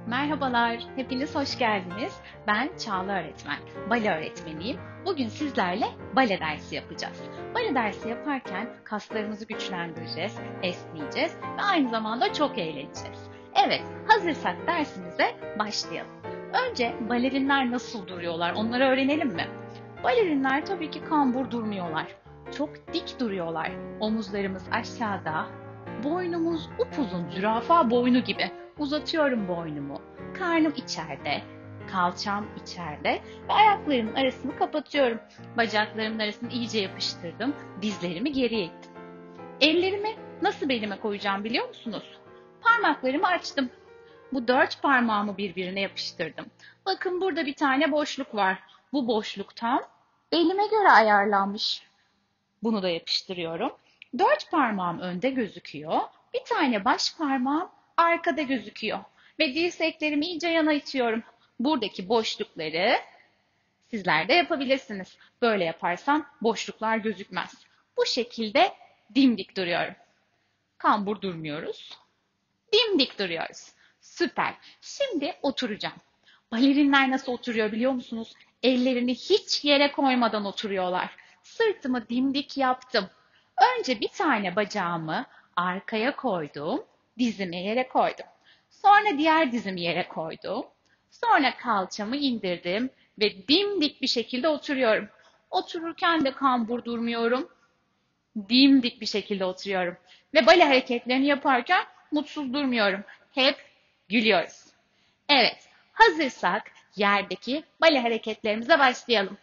Merhabalar, hepiniz hoş geldiniz. Ben Çağla öğretmen, bale öğretmeniyim. Bugün sizlerle bale dersi yapacağız. Bale dersi yaparken kaslarımızı güçlendireceğiz, esneyeceğiz ve aynı zamanda çok eğleneceğiz. Evet, hazırsak dersimize başlayalım. Önce balerinler nasıl duruyorlar, onları öğrenelim mi? Balerinler tabii ki kambur durmuyorlar. Çok dik duruyorlar. Omuzlarımız aşağıda, boynumuz upuzun, zürafa boynu gibi. Uzatıyorum boynumu. Karnım içeride, kalçam içeride ve ayaklarımın arasını kapatıyorum. Bacaklarımın arasını iyice yapıştırdım. Dizlerimi geriye ittim. Ellerimi nasıl belime koyacağım biliyor musunuz? Parmaklarımı açtım. Bu 4 parmağımı birbirine yapıştırdım. Bakın burada bir tane boşluk var. Bu boşluktan belime göre ayarlanmış. Bunu da yapıştırıyorum. 4 parmağım önde gözüküyor. Bir tane baş parmağım arkada gözüküyor. Ve dirseklerimi iyice yana itiyorum. Buradaki boşlukları sizler de yapabilirsiniz. Böyle yaparsam boşluklar gözükmez. Bu şekilde dimdik duruyorum. Kambur durmuyoruz. Dimdik duruyoruz. Süper. Şimdi oturacağım. Balerinler nasıl oturuyor biliyor musunuz? Ellerini hiç yere koymadan oturuyorlar. Sırtımı dimdik yaptım. Önce bir tane bacağımı arkaya koydum. Dizimi yere koydum. Sonra diğer dizimi yere koydum. Sonra kalçamı indirdim ve dimdik bir şekilde oturuyorum. Otururken de kambur durmuyorum. Dimdik bir şekilde oturuyorum. Ve bale hareketlerini yaparken mutsuz durmuyorum. Hep gülüyoruz. Evet, hazırsak yerdeki bale hareketlerimize başlayalım.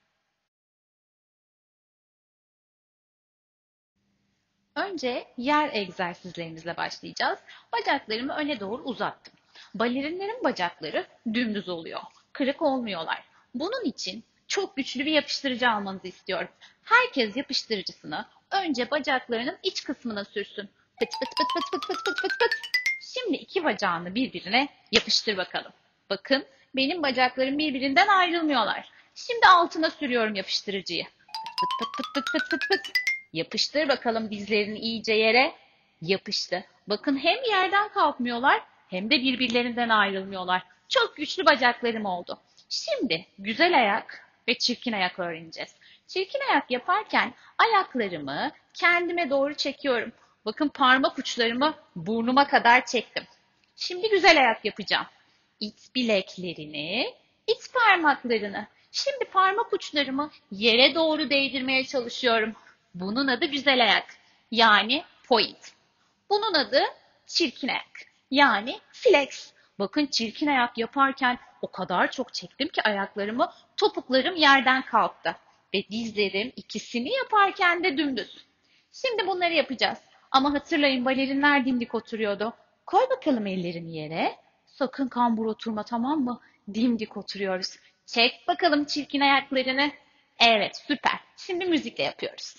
Önce yer egzersizlerimizle başlayacağız. Bacaklarımı öne doğru uzattım. Balerinlerin bacakları dümdüz oluyor. Kırık olmuyorlar. Bunun için çok güçlü bir yapıştırıcı almanızı istiyorum. Herkes yapıştırıcısını önce bacaklarının iç kısmına sürsün. Pıt pıt pıt pıt pıt pıt pıt pıt pıt. Şimdi iki bacağını birbirine yapıştır bakalım. Bakın benim bacaklarım birbirinden ayrılmıyorlar. Şimdi altına sürüyorum yapıştırıcıyı. Pıt pıt pıt pıt pıt pıt pıt. Yapıştır bakalım dizlerini iyice yere. Yapıştı. Bakın hem yerden kalkmıyorlar hem de birbirlerinden ayrılmıyorlar. Çok güçlü bacaklarım oldu. Şimdi güzel ayak ve çirkin ayak öğreneceğiz. Çirkin ayak yaparken ayaklarımı kendime doğru çekiyorum. Bakın parmak uçlarımı burnuma kadar çektim. Şimdi güzel ayak yapacağım. İt bileklerini, it parmaklarını. Şimdi parmak uçlarımı yere doğru değdirmeye çalışıyorum. Bunun adı güzel ayak. Yani point. Bunun adı çirkin ayak. Yani flex. Bakın çirkin ayak yaparken o kadar çok çektim ki ayaklarımı, topuklarım yerden kalktı. Ve dizlerim ikisini yaparken de dümdüz. Şimdi bunları yapacağız. Ama hatırlayın balerinler dimdik oturuyordu. Koy bakalım ellerini yere. Sakın kambur oturma, tamam mı? Dimdik oturuyoruz. Çek bakalım çirkin ayaklarını. Evet, süper. Şimdi müzikle yapıyoruz.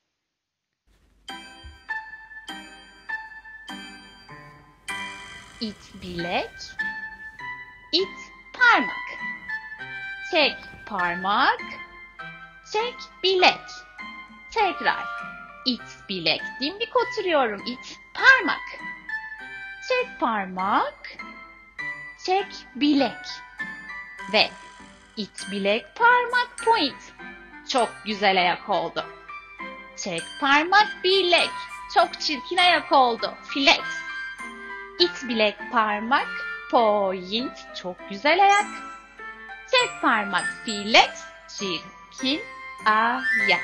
İt bilek, it parmak. Çek parmak, çek bilek. Tekrar. İt bilek, dimdik oturuyorum. İt parmak. Çek parmak, çek bilek. Ve it bilek parmak point. Çok güzel ayak oldu. Çek parmak bilek. Çok çirkin ayak oldu. Flex. İt bilek parmak point. Çok güzel ayak. Çek parmak flex. Çirkin ayak.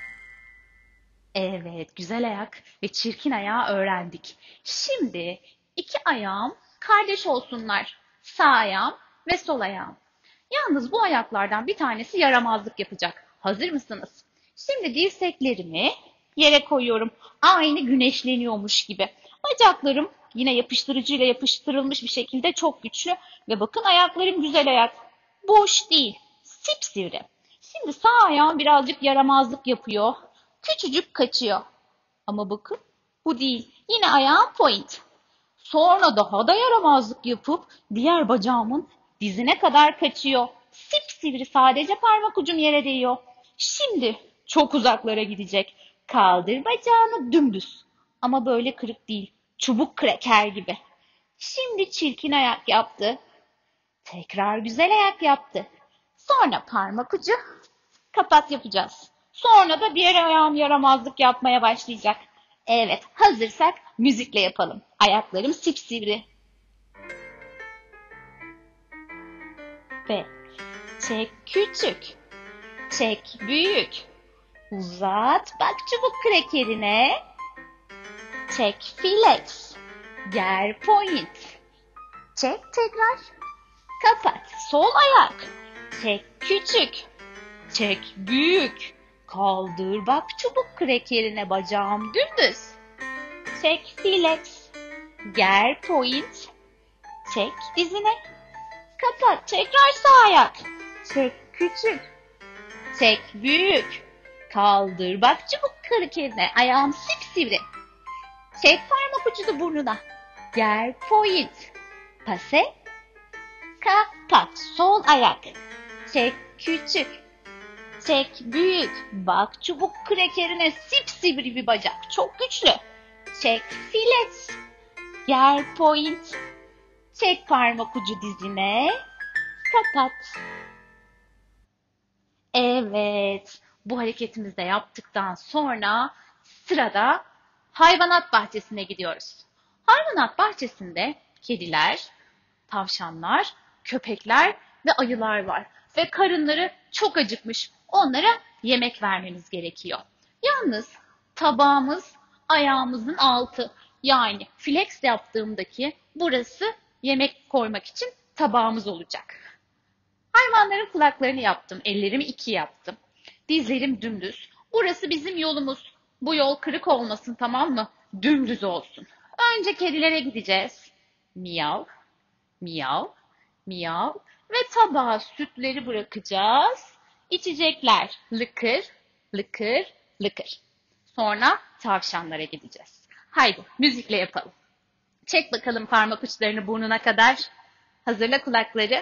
Evet, güzel ayak ve çirkin ayağı öğrendik. Şimdi iki ayağım kardeş olsunlar. Sağ ayağım ve sol ayağım. Yalnız bu ayaklardan bir tanesi yaramazlık yapacak. Hazır mısınız? Şimdi dirseklerimi yere koyuyorum. Aynı güneşleniyormuş gibi. Bacaklarım yine yapıştırıcıyla yapıştırılmış bir şekilde çok güçlü. Ve bakın ayaklarım güzel ayak. Boş değil, sipsivri. Şimdi sağ ayağım birazcık yaramazlık yapıyor. Küçücük kaçıyor. Ama bakın bu değil. Yine ayağım point. Sonra daha da yaramazlık yapıp diğer bacağımın dizine kadar kaçıyor. Sipsivri, sadece parmak ucum yere değiyor. Şimdi çok uzaklara gidecek. Kaldır bacağını dümdüz. Ama böyle kırık değil. Çubuk kraker gibi. Şimdi çirkin ayak yaptı. Tekrar güzel ayak yaptı. Sonra parmak ucu kapat yapacağız. Sonra da diğer ayağım yaramazlık yapmaya başlayacak. Evet, hazırsak müzikle yapalım. Ayaklarım sipsivri. Ve çek küçük, çek büyük. Uzat bak çubuk krekerine. Çek flex, ger point. Çek tekrar, kapat sol ayak. Çek küçük, çek büyük. Kaldır bak çubuk krekerine, bacağım dümdüz. Çek flex, ger point. Çek dizine, kapat tekrar sağ ayak. Çek küçük, çek büyük. Kaldır bak çubuk krekerine, ayağım sipsivri. Çek parmak ucunu burnuna. Ger point. Pase. Kapat sol ayak. Çek küçük. Çek büyük. Bak çubuk krekerine, sipsivri bir bacak. Çok güçlü. Çek filet. Ger point. Çek parmak ucu dizine. Kapat. Evet. Bu hareketimizi de yaptıktan sonra sırada hayvanat bahçesine gidiyoruz. Hayvanat bahçesinde kediler, tavşanlar, köpekler ve ayılar var. Ve karınları çok acıkmış. Onlara yemek vermemiz gerekiyor. Yalnız tabağımız ayağımızın altı. Yani flex yaptığımdaki burası yemek koymak için tabağımız olacak. Hayvanların kulaklarını yaptım. Ellerimi 2 yaptım. Dizlerim dümdüz. Burası bizim yolumuz. Bu yol kırık olmasın, tamam mı? Dümdüz olsun. Önce kedilere gideceğiz. Miyav, miyav, miyav. Ve tabağa sütleri bırakacağız. İçecekler lıkır, lıkır, lıkır. Sonra tavşanlara gideceğiz. Haydi müzikle yapalım. Çek bakalım parmak uçlarını burnuna kadar. Hazırla kulakları.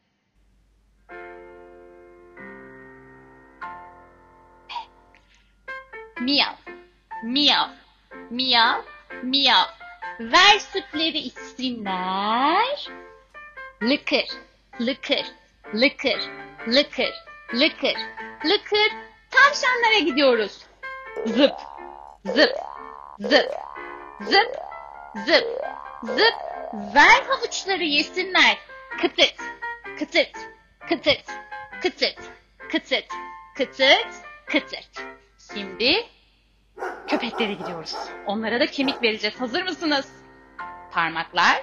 Miyav, miyav, miyav, miyav. Ver sütleri içsinler. Lıkır, lıkır, lıkır, lıkır, lıkır, lıkır. Tavşanlara gidiyoruz. Zıp, zıp, zıp, zıp, zıp, zıp. Ver havuçları yesinler. Kıtıt, kıtıt, kıtıt, kıtıt, kıtıt, kıtıt, kıtıt. Şimdi köpeklere gidiyoruz. Onlara da kemik vereceğiz. Hazır mısınız? Parmaklar.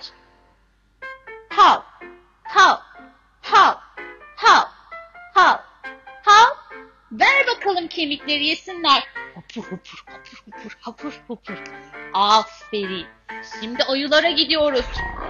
Hav, hav, hav, hav, hav, hav. Ver bakalım kemikleri yesinler. Hopur hopur, hopur hopur, hopur hopur. Aferin. Şimdi ayılara gidiyoruz.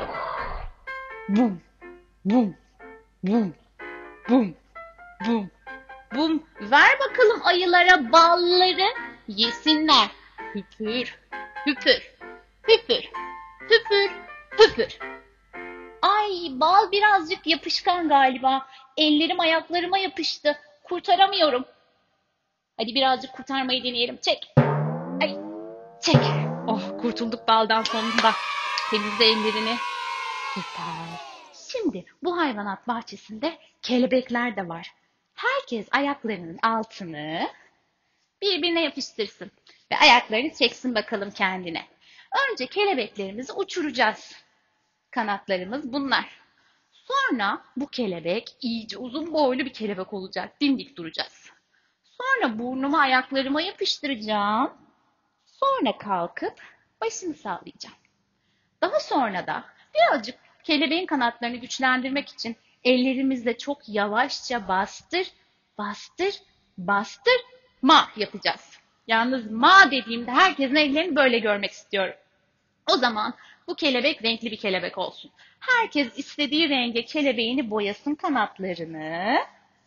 Bum, bum, bum, bum, bum, bum. Ver bakalım ayılara balları. Yesinler. Hüpür, hüpür, hüpür, hüpür, hüpür. Ay, bal birazcık yapışkan galiba. Ellerim ayaklarıma yapıştı. Kurtaramıyorum. Hadi birazcık kurtarmayı deneyelim. Çek. Ay, çek. Oh, kurtulduk baldan sonunda. Temizle ellerini. Süper. Şimdi bu hayvanat bahçesinde kelebekler de var. Herkes ayaklarının altını birbirine yapıştırsın ve ayaklarını çeksin bakalım kendine. Önce kelebeklerimizi uçuracağız. Kanatlarımız bunlar. Sonra bu kelebek iyice uzun boylu bir kelebek olacak. Dimdik duracağız. Sonra burnumu ayaklarıma yapıştıracağım. Sonra kalkıp başımı sallayacağım. Daha sonra da birazcık kelebeğin kanatlarını güçlendirmek için ellerimizle çok yavaşça bastır, bastır, bastır, ma yapacağız. Yalnız ma dediğimde herkesin ellerini böyle görmek istiyorum. O zaman bu kelebek renkli bir kelebek olsun. Herkes istediği renge kelebeğini boyasın kanatlarını.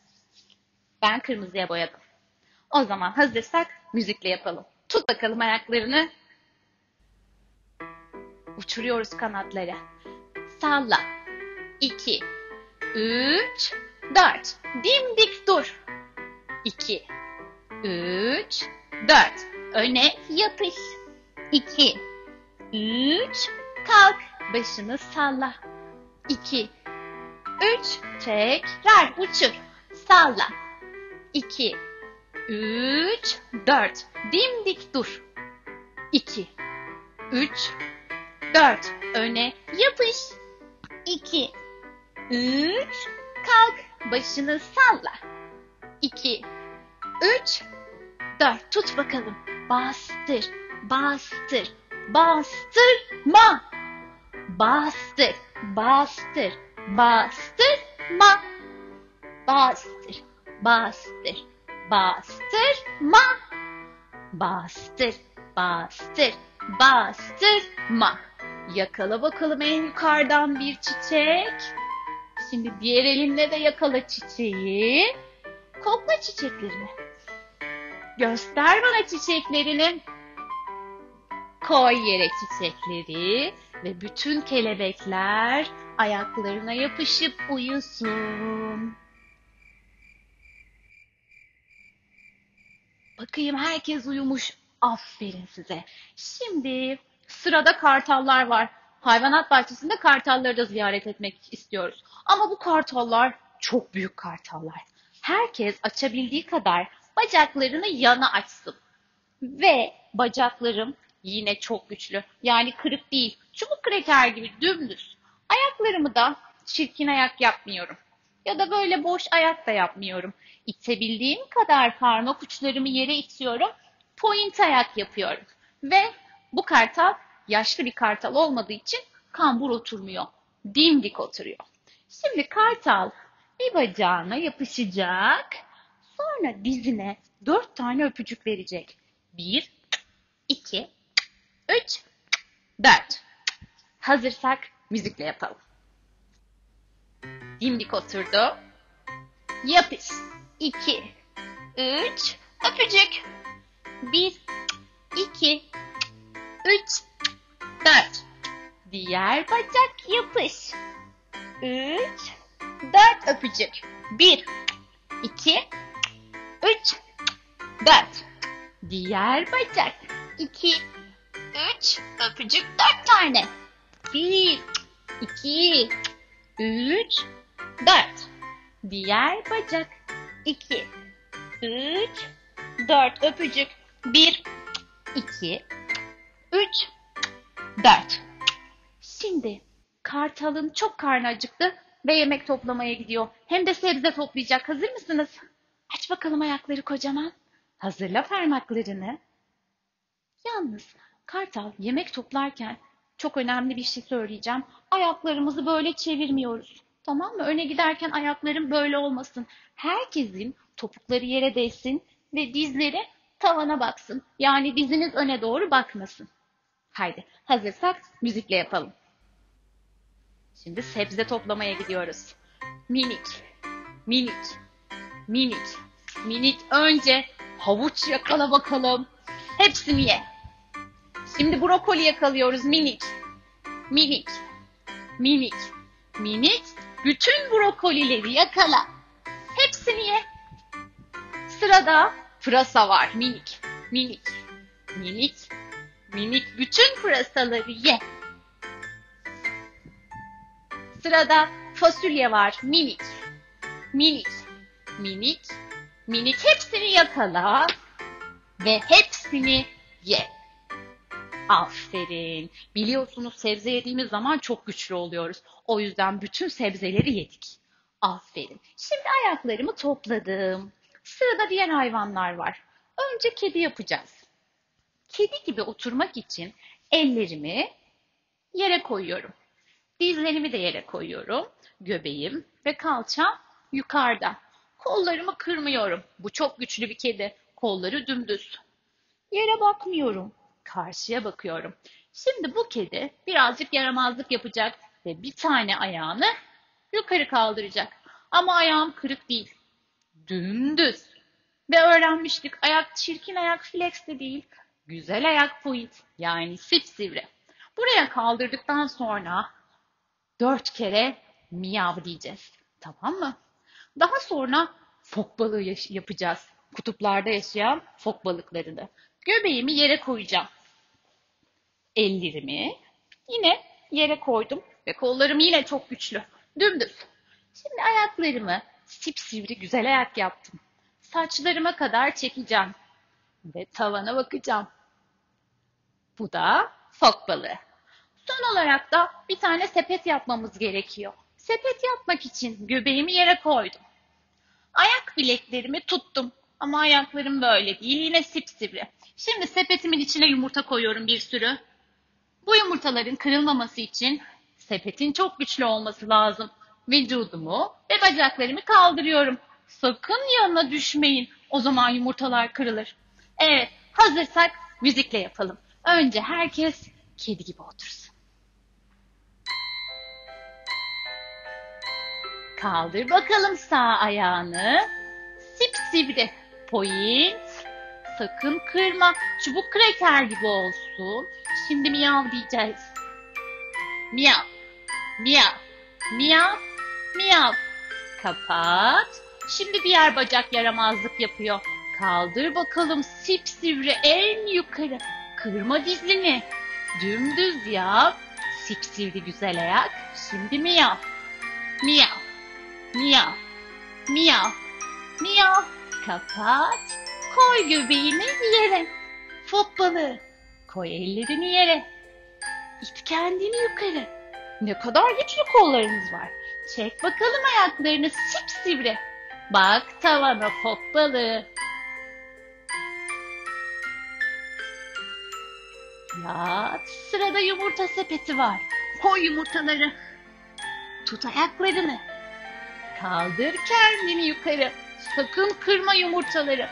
Ben kırmızıya boyadım. O zaman hazırsak müzikle yapalım. Tut bakalım ayaklarını. Uçuruyoruz kanatları. Salla. 2, 3, 4. Dimdik dur. 2, 3, 4. Öne yapış. 2, 3, kalk. başını salla. 2, 3, tekrar uçur. Salla. 2, 3, 4. Dimdik dur. 2, 3, 4. Öne yapış. 2, 3, kalk. Başını salla. 2, 3, 4. Tut bakalım. Bastır, bastır, bastırma. Bastır, bastır, bastırma. Bastır, bastır, bastırma. Bastır, bastır, bastırma. Yakala bakalım en yukarıdan bir çiçek. Şimdi diğer elinle de yakala çiçeği. Kokla çiçeklerini. Göster bana çiçeklerini. Koy yere çiçekleri ve bütün kelebekler ayaklarına yapışıp uyusun. Bakayım herkes uyumuş. Aferin size. Şimdi sırada kartallar var. Hayvanat bahçesinde kartalları da ziyaret etmek istiyoruz. Ama bu kartallar çok büyük kartallar. Herkes açabildiği kadar bacaklarını yana açsın. Ve bacaklarım yine çok güçlü. Yani kırık değil. Çubuk kraker gibi dümdüz. Ayaklarımı da çirkin ayak yapmıyorum. Ya da böyle boş ayak da yapmıyorum. İtebildiğim kadar parmak uçlarımı yere itiyorum. Point ayak yapıyorum. Ve bu kartal yaşlı bir kartal olmadığı için kambur oturmuyor. Dimdik oturuyor. Şimdi kartal bir bacağına yapışacak. Sonra dizine 4 tane öpücük verecek. 1, 2, 3, 4. Hazırsak müzikle yapalım. Dimdik oturdu. Yapış. 2, 3, öpücük. 1, 2, 3, 4. Diğer bacak yapış. 3, 4 öpücük. 1, 2, 3, 4. Diğer bacak. 2, 3, öpücük 4 tane. 1, 2, 3, 4. Diğer bacak. 2, 3, 4 öpücük. 1, 2, 3, 4. Şimdi kartalın çok karnı acıktı ve yemek toplamaya gidiyor. Hem de sebze toplayacak. Hazır mısınız? Aç bakalım ayakları kocaman. Hazırla parmaklarını. Yalnız kartal yemek toplarken çok önemli bir şey söyleyeceğim. Ayaklarımızı böyle çevirmiyoruz. Tamam mı? Öne giderken ayaklarım böyle olmasın. Herkesin topukları yere değsin ve dizleri tavana baksın. Yani diziniz öne doğru bakmasın. Haydi hazırsak müzikle yapalım. Şimdi sebze toplamaya gidiyoruz. Minik, minik, minik, minik. Önce havuç yakala bakalım. Hepsini ye. Şimdi brokoli yakalıyoruz minik, minik, minik, minik. Bütün brokolileri yakala. Hepsini ye. Sırada pırasa var minik, minik, minik, minik. Bütün pırasaları ye. Sırada fasulye var minik, minik, minik, minik. Hepsini yakala ve hepsini ye. Aferin. Biliyorsunuz sebze yediğimiz zaman çok güçlü oluyoruz. O yüzden bütün sebzeleri yedik. Aferin. Şimdi ayaklarımı topladım. Sırada diğer hayvanlar var. Önce kedi yapacağız. Kedi gibi oturmak için ellerimi yere koyuyorum. Dizlerimi de yere koyuyorum. Göbeğim ve kalçam yukarıda. Kollarımı kırmıyorum. Bu çok güçlü bir kedi. Kolları dümdüz. Yere bakmıyorum. Karşıya bakıyorum. Şimdi bu kedi birazcık yaramazlık yapacak ve bir tane ayağını yukarı kaldıracak. Ama ayağım kırık değil. Dümdüz. Ve öğrenmiştik ayak çirkin ayak flex de değil. Güzel ayak point yani sipsivri. Buraya kaldırdıktan sonra 4 kere miyav diyeceğiz. Tamam mı? Daha sonra fok balığı yapacağız. Kutuplarda yaşayan fok balıklarını. Göbeğimi yere koyacağım. Ellerimi yine yere koydum ve kollarım yine çok güçlü. Dümdüz. Şimdi ayaklarımı sipsivri güzel ayak yaptım. Saçlarıma kadar çekeceğim ve tavana bakacağım. Bu da fok balığı. Son olarak da bir tane sepet yapmamız gerekiyor. Sepet yapmak için göbeğimi yere koydum. Ayak bileklerimi tuttum. Ama ayaklarım böyle değil, yine sipsivri. Şimdi sepetimin içine yumurta koyuyorum bir sürü. Bu yumurtaların kırılmaması için sepetin çok güçlü olması lazım. Vücudumu ve bacaklarımı kaldırıyorum. Sakın yanına düşmeyin. O zaman yumurtalar kırılır. Evet, hazırsak müzikle yapalım. Önce herkes kedi gibi otursun. Kaldır bakalım sağ ayağını. Sipsivri. Point. Sakın kırma. Çubuk kraker gibi olsun. Şimdi miyav diyeceğiz. Miyav. Miyav. Miyav. Miyav. Kapat. Şimdi diğer bacak yaramazlık yapıyor. Kaldır bakalım sipsivri en yukarı. Kırma dizini. Dümdüz yap. Sipsivri güzel ayak. Şimdi miyav. Miyav. Miyav. Miyav. Miyav. Kapat. Koy göbeğini yere. Fok balığı. Koy ellerini yere. İt kendini yukarı. Ne kadar güçlü kollarınız var. Çek bakalım ayaklarını sipsivri. Bak tavana fok balığı. Yat. Sırada yumurta sepeti var. Koy yumurtaları. Tut ayaklarını. Kaldır kendini yukarı. Sakın kırma yumurtaları.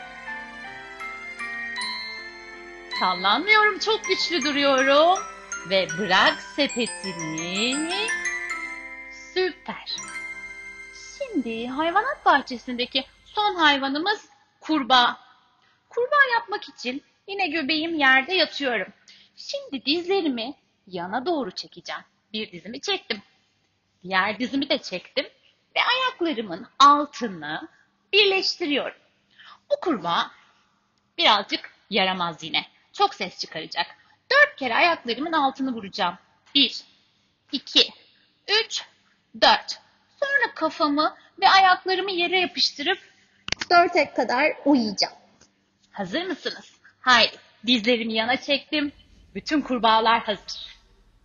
Sallanmıyorum, çok güçlü duruyorum. Ve bırak sepetini. Süper. Şimdi hayvanat bahçesindeki son hayvanımız kurbağa. Kurbağa yapmak için yine göbeğim yerde yatıyorum. Şimdi dizlerimi yana doğru çekeceğim. Bir dizimi çektim. Diğer dizimi de çektim. Ve ayaklarımın altını birleştiriyorum. Bu kurbağa birazcık yaramaz yine. Çok ses çıkaracak. 4 kere ayaklarımın altını vuracağım. 1, 2, 3, 4. Sonra kafamı ve ayaklarımı yere yapıştırıp 4'e kadar uyuyacağım. Hazır mısınız? Haydi dizlerimi yana çektim. Bütün kurbağalar hazır.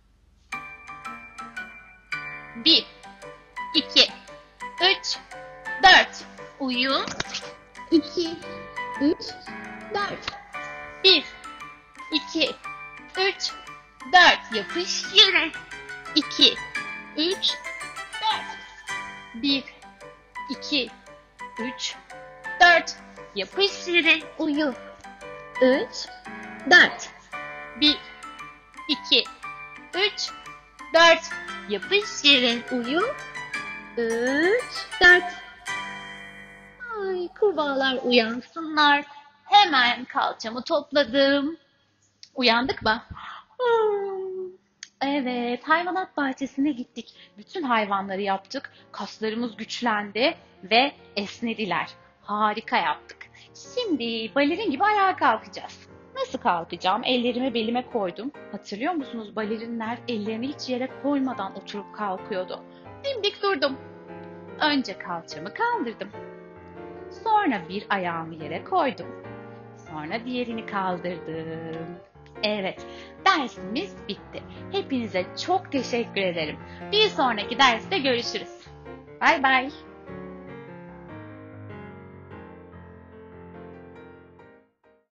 1, 2, 3, 4. Uyu. 2, 3, 4. 1, 2, 3, 4. Yapış yere. 2, 3, 4. 1, 2, 3, 4. Yapış yere. Uyu. 3, 4. 1, 2, 3, 4. Yapış yere. Uyu. 3, 4. Ay, kurbağalar uyansınlar. Hemen kalçamı topladım. Uyandık mı? Evet, hayvanat bahçesine gittik. Bütün hayvanları yaptık. Kaslarımız güçlendi ve esnediler. Harika yaptık. Şimdi balerin gibi ayağa kalkacağız. Nasıl kalkacağım? Ellerimi belime koydum. Hatırlıyor musunuz? Balerinler ellerini hiç yere koymadan oturup kalkıyordu. Dimdik durdum. Önce kalçamı kaldırdım. Sonra bir ayağımı yere koydum. Sonra diğerini kaldırdım. Evet, dersimiz bitti. Hepinize çok teşekkür ederim. Bir sonraki derste görüşürüz. Bay bay.